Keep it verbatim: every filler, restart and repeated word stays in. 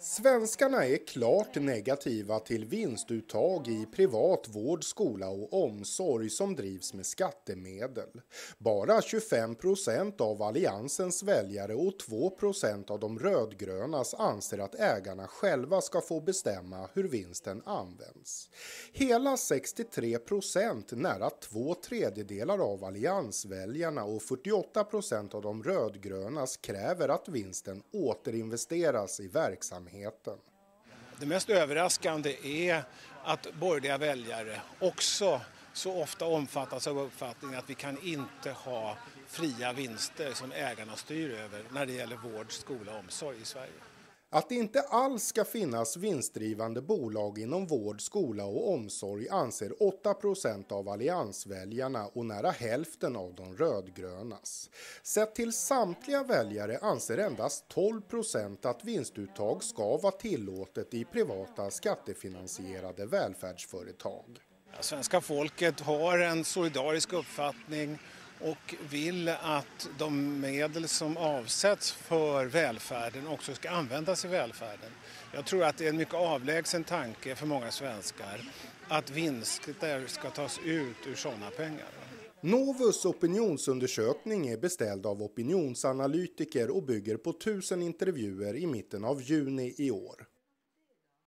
Svenskarna är klart negativa till vinstuttag i privat vård, skola och omsorg som drivs med skattemedel. Bara tjugofem procent av alliansens väljare och två procent av de rödgrönas anser att ägarna själva ska få bestämma hur vinsten används. Hela sextiotre procent, nära två tredjedelar av alliansväljarna och fyrtioåtta procent av de rödgrönas kräver att vinsten återinvesteras i verksamheten. Det mest överraskande är att borgerliga väljare också så ofta omfattas av uppfattningen att vi kan inte ha fria vinster som ägarna styr över när det gäller vård, skola och omsorg i Sverige. Att det inte alls ska finnas vinstdrivande bolag inom vård, skola och omsorg anser åtta procent av alliansväljarna och nära hälften av de rödgrönas. Sett till samtliga väljare anser endast tolv procent att vinstuttag ska vara tillåtet i privata skattefinansierade välfärdsföretag. Svenska folket har en solidarisk uppfattning och vill att de medel som avsätts för välfärden också ska användas i välfärden. Jag tror att det är en mycket avlägsen tanke för många svenskar att vinster ska tas ut ur sådana pengar. Novus opinionsundersökning är beställd av opinionsanalytiker och bygger på tusen intervjuer i mitten av juni i år.